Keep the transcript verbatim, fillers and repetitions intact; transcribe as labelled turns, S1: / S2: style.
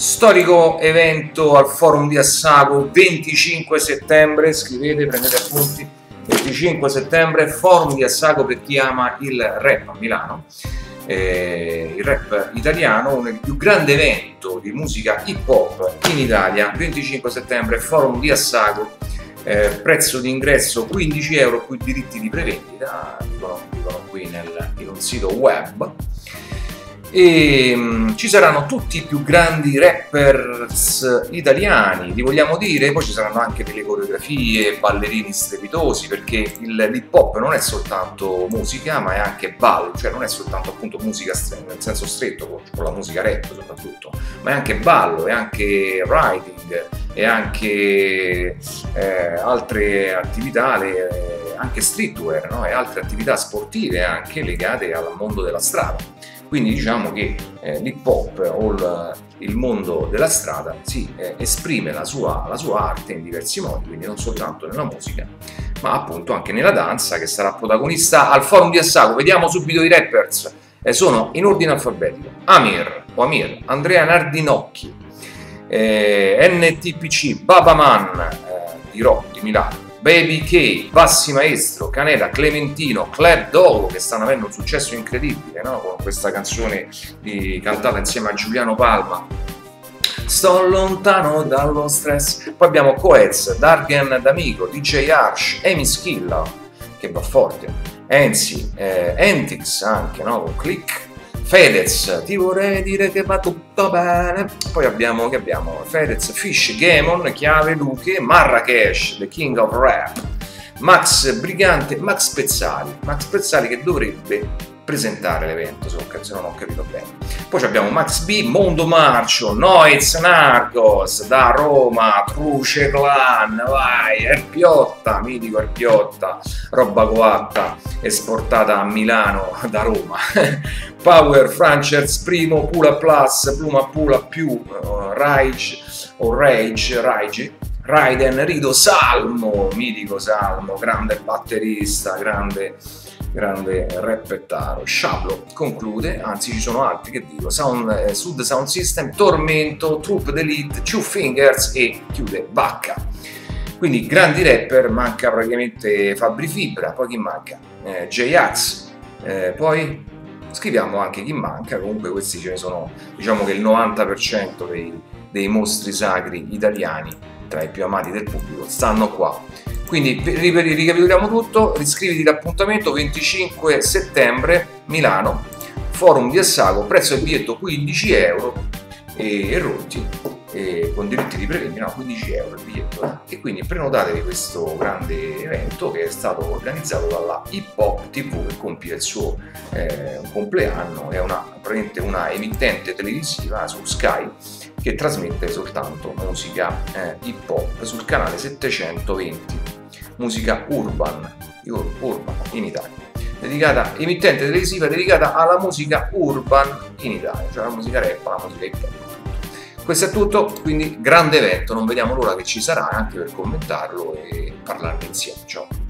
S1: Storico evento al Forum di Assago, venticinque settembre, scrivete, prendete appunti, venticinque settembre, Forum di Assago per chi ama il rap a Milano, eh, il rap italiano, un, il più grande evento di musica hip hop in Italia, venticinque settembre, Forum di Assago, eh, prezzo di ingresso quindici euro, qui diritti di prevendita, dicono, dicono qui nel, in un sito web. E um, ci saranno tutti i più grandi rappers italiani, li vogliamo dire, poi ci saranno anche delle coreografie, ballerini strepitosi, perché l'hip hop non è soltanto musica ma è anche ballo, cioè non è soltanto appunto musica nel senso stretto, con, con la musica rap soprattutto, ma è anche ballo, è anche writing, è anche eh, altre attività, le, anche streetwear, no? E altre attività sportive anche legate al mondo della strada. Quindi diciamo che eh, l'hip hop o il, il mondo della strada si eh, esprime la sua, la sua arte in diversi modi, quindi non soltanto nella musica, ma appunto anche nella danza, che sarà protagonista al Forum di Assago. Vediamo subito i rappers, eh, sono in ordine alfabetico: Amir o Amir, Andrea Nardinocchi, eh, N T P C, Babaman eh, di Rock di Milano, Baby K, Bassi Maestro, Canela, Clementino, Club Dogo, che stanno avendo un successo incredibile, no? Con questa canzone di, cantata insieme a Giuliano Palma, Sto lontano dallo stress. Poi abbiamo Coez, Dargen D'Amico, D J Arsh, Amy Schilla, che va forte, Enzi, eh, Entix anche, no? Con Click, Fedez, ti vorrei dire che va tutto bene. Poi abbiamo, che abbiamo? Fedez, Fish, Gamon, Chiave Luche, Marrakesh, The King of Rap, Max Brigante, Max Pezzali, Max Pezzali che dovrebbe presentare l'evento, se non ho capito bene. Poi abbiamo Max B, Mondo Marcio, Noiz Narcos, da Roma, Truce Clan, vai, Erpiotta, mitico Erpiotta, roba coatta, esportata a Milano da Roma. Power, Franchers, Primo, Pula Plus, Pluma Pula più, uh, Rage, o Rage, Rage, Raiden, Rido, Salmo, mitico Salmo, grande batterista, grande, grande rappettaro. Sciablo conclude, anzi ci sono altri che dico, Sound, eh, Sud Sound System, Tormento, Troop D'Elite, Two Fingers e chiude Bacca. Quindi grandi rapper, manca praticamente Fabri Fibra, poi chi manca? Eh, J-Ax, eh, poi scriviamo anche chi manca, comunque questi ce ne sono, diciamo che il novanta per cento dei, dei mostri sacri italiani, tra i più amati del pubblico, stanno qua. Quindi ricapitoliamo tutto, iscriviti all'appuntamento venticinque settembre, Milano, Forum di Assago, prezzo del biglietto quindici euro e rotti, e con diritti di prevendita, no, quindici euro il biglietto, eh? E quindi prenotatevi questo grande evento che è stato organizzato dalla Hip Hop T V, che compie il suo eh, compleanno, è una, praticamente una emittente televisiva su Sky che trasmette soltanto musica eh, hip hop sul canale settecentoventi, musica urban, urban in Italia, dedicata, emittente televisiva dedicata alla musica urban in Italia, cioè la musica rap, la musica hip hop. Questo è tutto, quindi grande evento, non vediamo l'ora che ci sarà anche per commentarlo e parlarne insieme. Ciao!